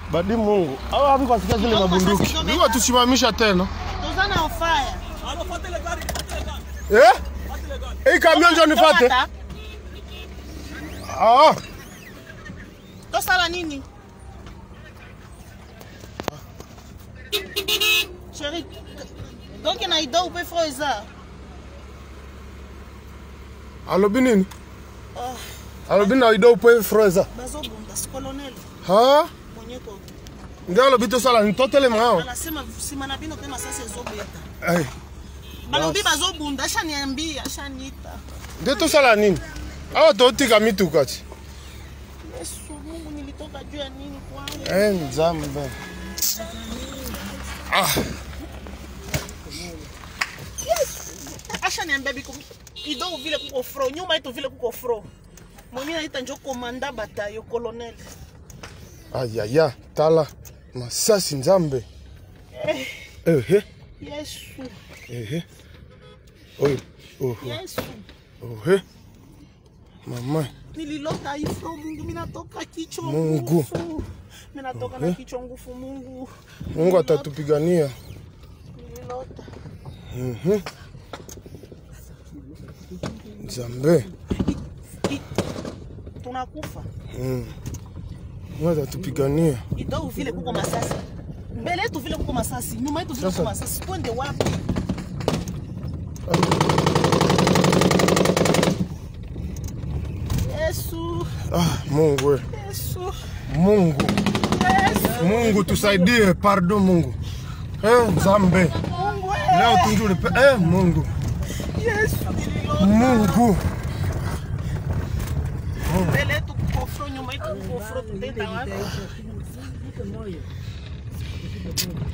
Badi Mungu. Hawa hapo kwa zile mabunduki. Niwa tusimamisha tena. Tozana on fire. Alo fate le gari. Eh? Hii camion ndio nifate. Ah. Tosala nini? Chérie. Donc na ido upe froza. Alo binini? Alo bina ido upe froza. Bazo bunda colonel. Ha? Monyeko. Ndio alo bito sala nitotele mao. Anasema simana bino pe masasi ezobeta. Eh. Balobi bazo bunda ashaniambia ashanita. Ndio to sala nini? Awa totika mitukati. Yesu Mungu nilitoka juu ya nini kwangu? Nzambe. Ah. Ashaniambia biko ido vile kuko fro, nyuma yetu vile kuko fro. Mwenye anaita njo komanda batayo colonel. Ayaya, tala masasi nzambe. Yesu. Oy. Yesu. Mama. Nililota ifro Mungu minatoka kichwa Mungu. Minatoka na kichwa ngufu Mungu. Mungu atatupigania. Nililota. Nzambe. Tunakufa. Mungu atatupigania. Ido vile kuko masasi. Mbele yetu vile kuko masasi, nyuma yetu vile kuko masasi. Twende wapi? Yesu. Mungu. Yesu. Mungu. Yesu. Mungu tusaidie, pardon Mungu. Nzambe. Mungu. Leo tunjule Mungu. Yesu. Mungu. Mbele yetu kuko fro, nyuma yetu kuko fro, tutenda wapi?